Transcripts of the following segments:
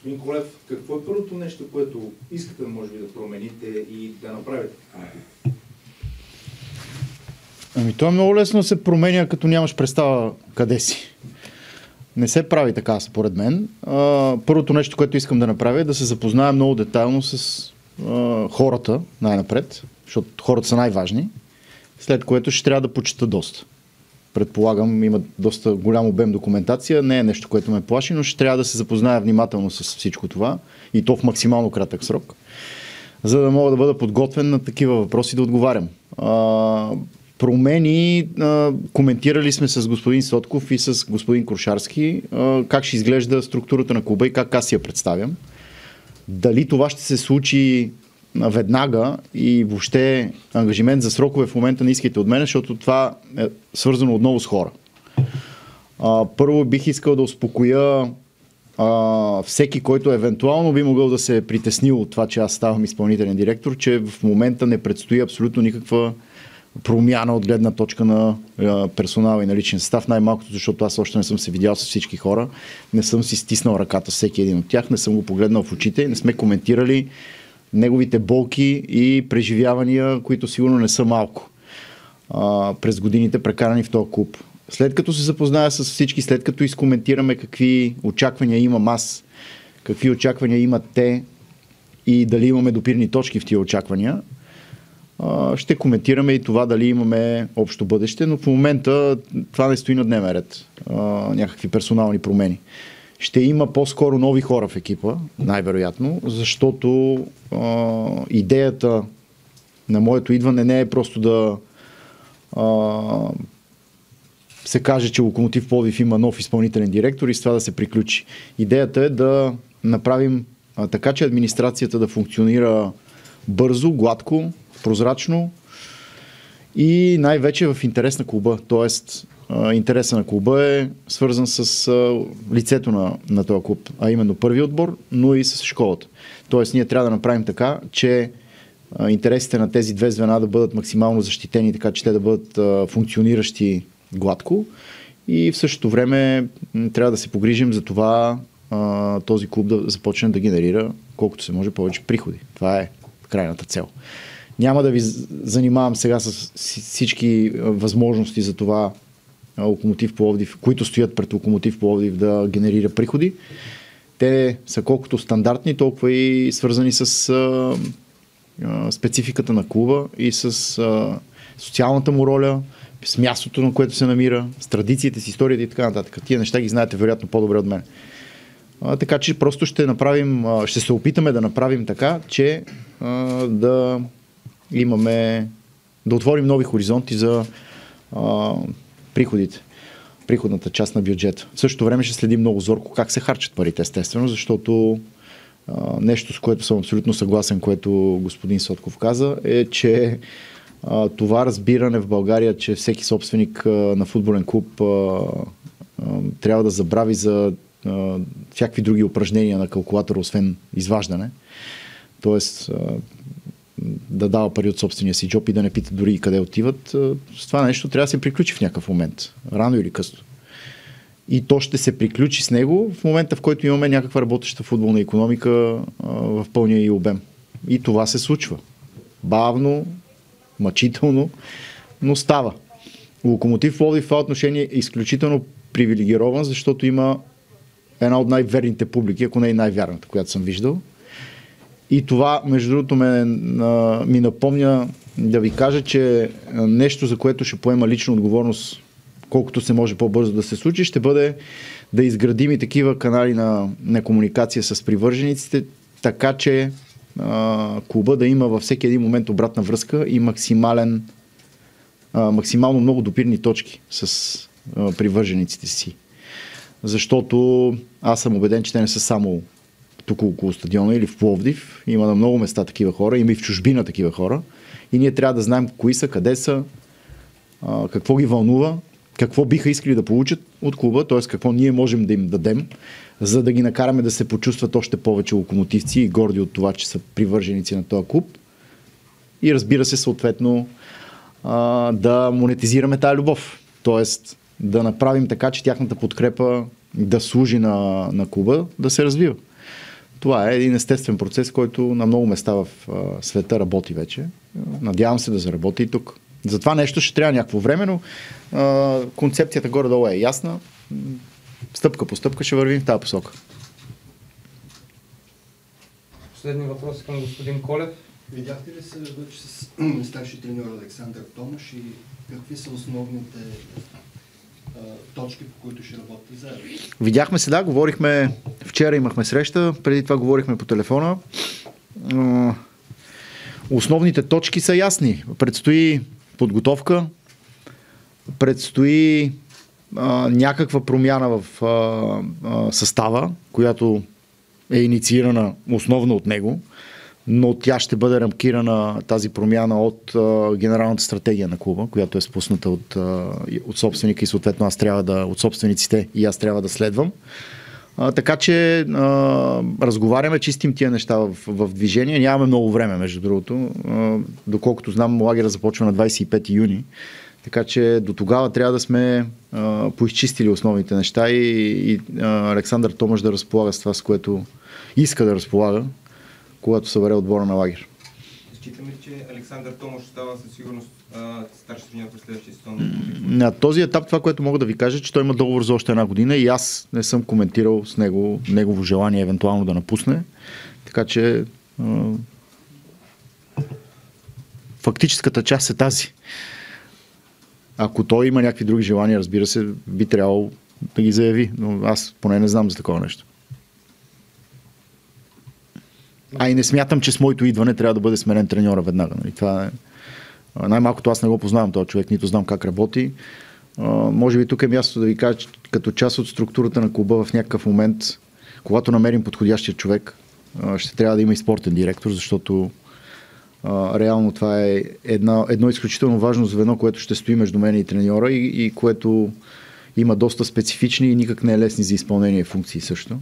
Господин Колев, какво е първото нещо, което искате, може би, да промените и да направите? То е много лесно да се променя, като нямаш представа къде си. Не се прави така, според мен. Първото нещо, което искам да направя е да се запозная много детайлно с хората най-напред, защото хората са най-важни, след което ще трябва да почета доста. Предполагам, има доста голям обем документация, не е нещо, което ме плаши, но ще трябва да се запозная внимателно с всичко това и то в максимално кратък срок, за да мога да бъда подготвен на такива въпроси да отговарям. Промени, коментирали сме с господин Сотков и с господин Крушарски как ще изглежда структурата на клуба и как аз си я представям. Дали това ще се случи веднага и въобще ангажимент за срокове в момента не искайте от мен, защото това е свързано отново с хора. Първо бих искал да успокоя всеки, който евентуално би могъл да се е притеснил от това, че аз ставам изпълнителен директор, че в момента не предстои абсолютно никаква промяна от гледна точка на персонала и на личен състав, най-малкото, защото аз още не съм се видял с всички хора, не съм си стиснал ръката с всеки един от тях, не съм го погледнал в очите, не сме коментирали неговите болки и преживявания, които сигурно не са малко през годините прекарани в този клуб. След като се запозная с всички, след като изкоментираме какви очаквания имам аз, какви очаквания имат те и дали имаме допирни точки в тия очаквания, ще коментираме и това дали имаме общо бъдеще, но в момента това не стои на дневен ред. Някакви персонални промени. Ще има по-скоро нови хора в екипа, най-вероятно, защото идеята на моето идване не е просто да се каже, че Локомотив Пловдив има нов изпълнителен директор и с това да се приключи. Идеята е да направим така, че администрацията да функционира бързо, гладко, прозрачно и най-вече в интерес на клуба. Тоест, интереса на клуба е свързан с лицето на този клуб, а именно първи отбор, но и с школата. Тоест, ние трябва да направим така, че интересите на тези две звена да бъдат максимално защитени, така че те да бъдат функциониращи гладко и в същото време трябва да се погрижим за това този клуб да започне да генерира колкото се може повече приходи. Това е крайната цел. Няма да ви занимавам сега с всички възможности за това Локомотив Пловдив, които стоят пред Локомотив Пловдив да генерира приходи. Те са колкото стандартни, толкова и свързани с спецификата на клуба и с социалната му роля, с мястото, на което се намира, с традициите, с историята и така нататък. Тия неща ги знаете вероятно по-добре от мен. Така че просто ще се опитаме да направим така, че да отворим нови хоризонти за приходната част на бюджета. В същото време ще следим много зорко как се харчат парите, естествено, защото нещо, с което съм абсолютно съгласен, което господин Сотков каза, е, че това разбиране в България, че всеки собственик на футболен клуб трябва да забрави за всякакви други упражнения на калкулатора, освен изваждане. Тоест да дава пари от собствения си джоб и да не пита дори и къде отиват. С това нещо трябва да се приключи в някакъв момент. Рано или късно. И то ще се приключи с него в момента, в който имаме някаква работеща футболна икономика в пълния и обем. И това се случва. Бавно, мъчително, но става. Локомотив Пловдив в това отношение е изключително привилегирован, защото има една от най-верните публики, ако не и най-вярната, която съм виждал. И това, между другото, ми напомня да ви кажа, че нещо, за което ще поема лична отговорност, колкото се може по-бързо да се случи, ще бъде да изградим и такива канали на комуникация с привържениците, така че клуба да има във всеки един момент обратна връзка и максимално много допирни точки с привържениците си. Защото аз съм убеден, че те не са само тук около стадиона или в Пловдив. Има на много места такива хора, има и в чужбина такива хора. И ние трябва да знаем кои са, къде са, какво ги вълнува, какво биха искали да получат от клуба, т.е. какво ние можем да им дадем, за да ги накараме да се почувстват още повече локомотивци и горди от това, че са привърженици на този клуб. И разбира се, съответно, да монетизираме тая любов. Т.е. да направим така, че тяхната подкрепа да служи на клуба, да се развива. Това е един естествен процес, който на много места в света работи вече. Надявам се да заработи и тук. За това нещо ще трябва някакво време, но концепцията горе-долу е ясна. Стъпка по стъпка ще вървим в тази посока. Последни въпроси към господин Колев. Видяхте ли се вече с старши треньор Александър Томаш и какви са основните точки, по които ще работите заедно? Видяхме се, да, говорихме, вчера имахме среща, преди това говорихме по телефона. Основните точки са ясни. Предстои подготовка, предстои някаква промяна в състава, която е инициирана основно от него, но тя ще бъде рамкирана, тази промяна, от генералната стратегия на клуба, която е спусната от собственика и съответно от собствениците и аз трябва да следвам. Така че разговаряме, чистим тия неща в движение. Нямаме много време, между другото. Доколкото знам, лагера започва на 25 юни. Така че до тогава трябва да сме поизчистили основните неща и Александър Томаш да разполага с това, с което иска да разполага, когато събере отбора на лагер. Считаме ли, че Александър Томаш става със сигурност старши треньор през следващия сезон? На този етап това, което мога да ви кажа, че той има договор за още една година и аз не съм коментирал с него негово желание евентуално да напусне. Така че фактическата част е тази. Ако той има някакви други желания, разбира се, би трябвало да ги заяви, но аз поне не знам за такова нещо. И не смятам, че с моето идване трябва да бъде сменен треньора веднага. Нали? Това е... Най-малкото аз не го познавам този човек, нито знам как работи. Може би тук е място да ви кажа, че като част от структурата на клуба в някакъв момент, когато намерим подходящия човек, ще трябва да има и спортен директор, защото реално това е едно изключително важно звено, което ще стои между мен и треньора и което има доста специфични и никак не е лесни за изпълнение функции също.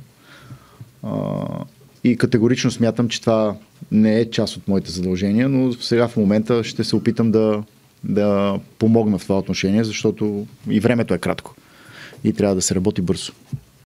И категорично смятам, че това не е част от моите задължения, но сега в момента ще се опитам да помогна в това отношение, защото и времето е кратко и трябва да се работи бързо.